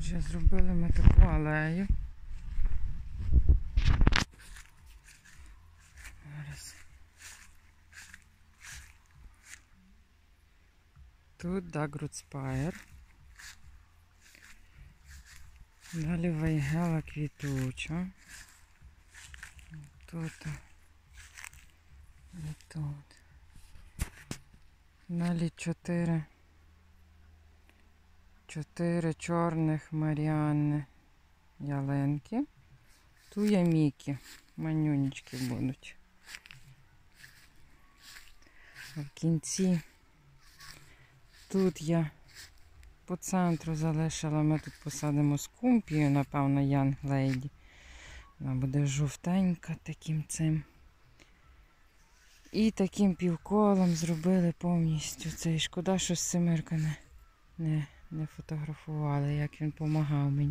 Отже, зробили ми таку алею. Зараз. Тут Дагрудспайр. Далі Вейгела квітуча. Тут. І тут. Далі 4 чорних Маріанни ялинки. Тут є Мікі, манюнечки будуть. А в кінці тут я по центру залишила, ми тут посадимо скумпію, напевно, Young Lady. Вона буде жовтенька таким цим. І таким півколом зробили повністю цей. Шкода, що Семирка не фотографували, як він допомагав мені.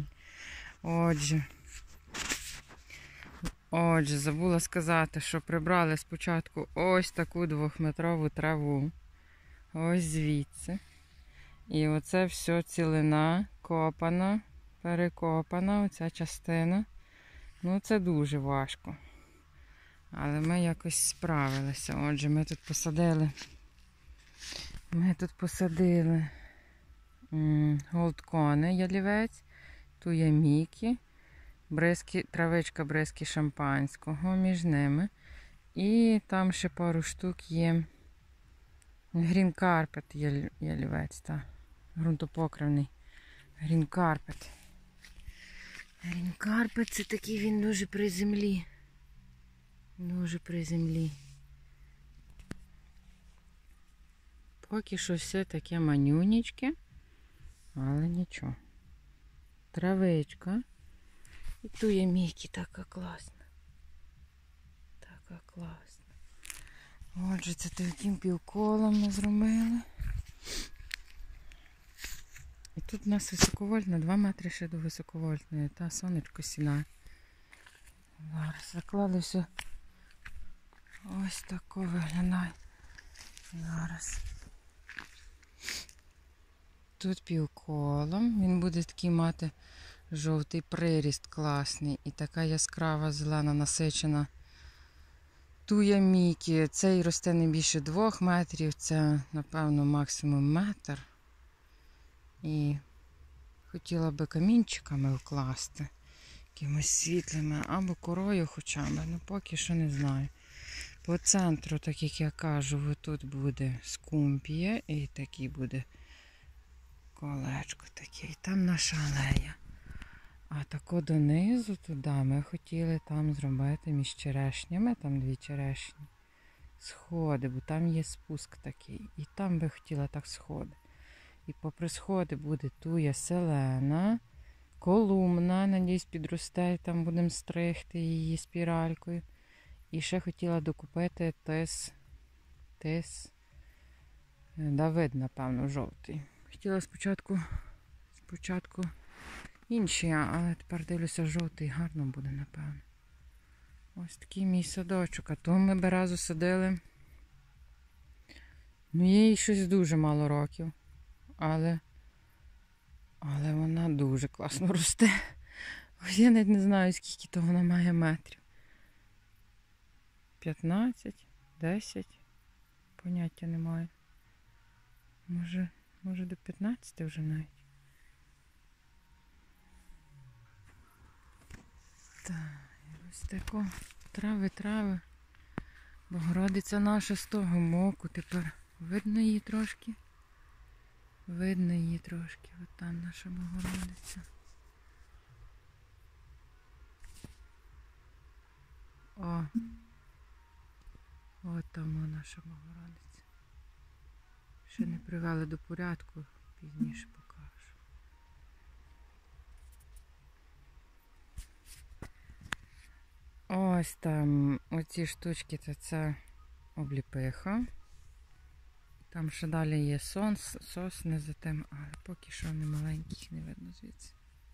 Отже, забула сказати, що прибрали спочатку ось таку 2-метрову траву. Ось звідси. І оце все цілина, копана, перекопана, оця частина. Ну, це дуже важко. Але ми якось справилися. Отже, ми тут посадили голдкони, ялівець. Тут є Мікі, травичка бризки шампанського між ними. І там ще пару штук є Green Carpet ялівець, та ґрунтопокривний Green Carpet. Green Carpet — це такий, він дуже при землі. Дуже при землі. Поки що все таке манюнечке, але нічого. Травичка. І тут є Мікі, така класна. Така класна. Отже, це таким півколом ми зробили. І тут у нас високовольтна, 2 метри ще до високовольтної. Та сонечко сідає. Зараз заклали все. Ось тако виглядає. Зараз. Тут півколом. Він буде такий мати жовтий приріст класний. І така яскрава зелена насичена. Туя Мікі. Цей росте не більше 2 метрів. Це, напевно, максимум метр. І хотіла би камінчиками вкласти. Якимось світлими або корою хоча б. Ну, поки що не знаю. По центру, так як я кажу, тут буде скумпія і такий буде колечко таке. І там наша алея. А тако донизу туди ми хотіли там зробити між черешнями, там 2 черешні, сходи, бо там є спуск такий. І там би хотіла так сходи. І попри сходи буде туя селена, колумна, надіюсь, підросте, там будемо стригти її спіралькою. І ще хотіла докупити тис Давид, напевно, жовтий. Хотіла спочатку інші, але тепер дивлюся, жовтий гарно буде, напевно. Ось такий мій садочок. А то ми березу садили. Ну, їй щось дуже мало років. Але вона дуже класно росте. Я навіть не знаю, скільки то вона має метрів. 15, 10, поняття немає. Може до 15 вже навіть. Так, ось тако трави. Богородиця наша з того боку. Тепер видно її трошки. От там наша Богородиця. От там наша Богородиця. Ще не привели до порядку, пізніше покажу. Ось там оці штучки, це обліпиха. Там ще далі є сосни за тим, але поки що вони маленькі, не видно звідси.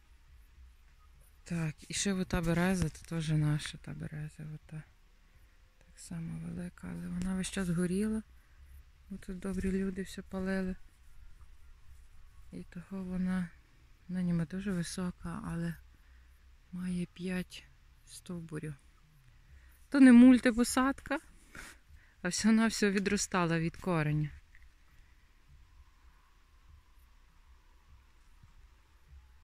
Так, і ще ота береза, це теж наша та береза, ота. Так само велика, але вона весь час горіла. Ось тут добрі люди все палили. І того вона Вона ніби дуже висока, але має 5 стовбурів. То не мультипосадка, а всього-навсього відростала від кореня.